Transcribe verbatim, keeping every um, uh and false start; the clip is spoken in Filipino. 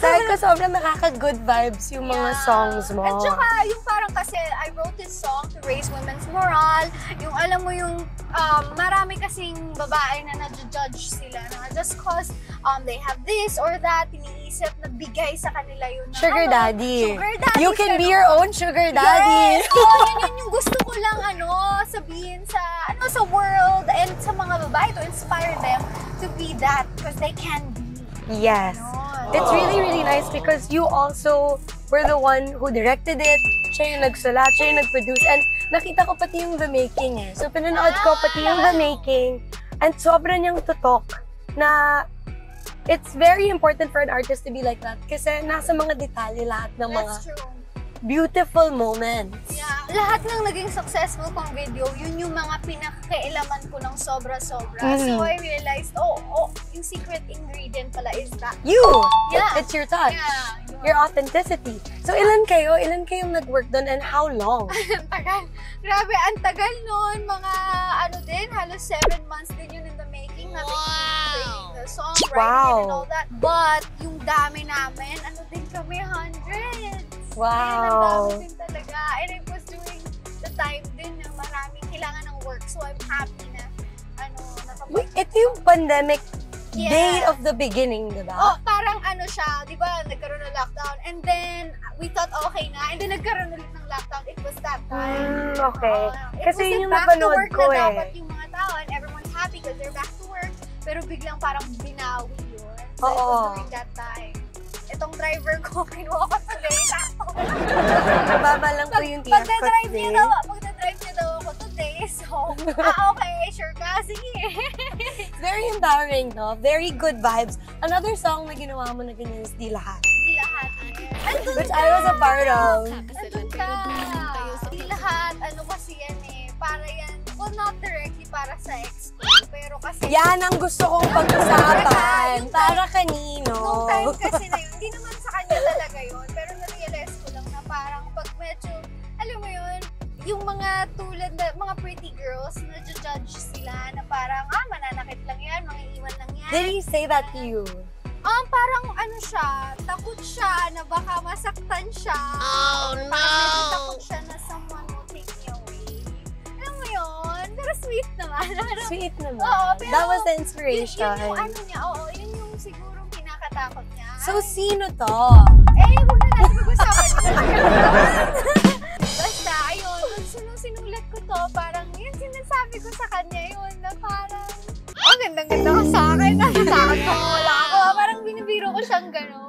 Sabi ko, sobrang nakaka-good vibes yung mga yeah. songs mo. At saka, yung parang kasi, I wrote this song to raise women's morale. Yung alam mo yung, um, marami kasing babae na na-judge sila na just cause um, they have this or that, iniisip na bigay sa kanila yun. Na, sugar ano, daddy. Sugar daddy. You can be your own sugar daddy. Yes! Oh, yun, yun yung gusto ko lang ano, sabihin sa, ano, sa world and sa mga babae to inspire them to be that because they can be. Yes. It's really, really nice because you also were the one who directed it. Siya yung nagsulat, siya yung nag-produce. And nakita ko pati yung The Making eh. So pinanood ko pati yung The Making. And sobrang niyang tutok na it's very important for an artist to be like that. Kasi nasa mga detalye lahat ng mga beautiful moments. Yeah. Lahat ng naging successful kong video, yun yung mga pinakailaman ko ng sobra-sobra. Mm. So I realized, oh, oh, yung secret ingredient pala is that. You! Yeah. It's, it's your touch. Yeah. Your authenticity. So ilan kayo? Ilan kayong nag-work doon and how long? Ang tagal. Grabe, ang tagal nun. Mga ano din, halos seven months din yun in the making. Natin wow. The song, writing wow. and all that. But yung dami namin, ano din kami, hundreds. Wow. And ang dami din talaga. And it was during the time din na maraming kailangan ng work. So I'm happy na, ano, nakapag- Ito yung pandemic yeah. day of the beginning, diba? Oh, parang ano siya, di ba, nagkaroon ng lockdown. And then, we thought okay na. And then nagkaroon ulit ng lockdown. It was that time. Mm, okay. Uh, Kasi yun yung napanood ko na eh. dapat yung mga tao and everyone's happy because they're back to work. Pero biglang parang binawi yun. So oh, it was during that time. Itong driver ko, kinuha ko today. Mababa lang po yung tiyak ko Pagdadrive today. niya daw, pagdadrive niya daw ako today. So, ah, okay, sure ka. Sige. Very empowering, no? Very good vibes. Another song na ginawa mo na ganyan is Di Lahat. Di Lahat. Andun Which ka. I was a part of. Andun ka. Di Lahat, ano kasi yan eh. Para yan, well not directly para sa ex ko, pero kasi... Yan ang gusto kong pag-usapan. Para kanino? Nung time kasi na yun, hindi naman sa kanya talaga yun, pero na-realize ko lang na parang pag medyo, alam mo yun, yung mga tulad na, mga pretty girls, na-judge sila na parang, ah, mananakit lang yan, mangiiwan lang yan. Did he say that to you? Um, parang ano siya, takot siya na baka masaktan siya. Oh, no! Parang takot siya na someone will take me away. Alam mo yun? Pero sweet naman. Sweet naman. Oo, pero that was the inspiration. Yun, yun yung ano niya, oo, yun yung siguro kinakatakot niya. So, sino to? Eh, huwag na natin mag-usapan. Basta, ayun, nung sinulat ko to, parang yun sinasabi ko sa kanya yun, na parang, oh, gandang-ganda ka sa akin. Natatakot ko, wala ako. Parang binibiro ko siyang gano'n.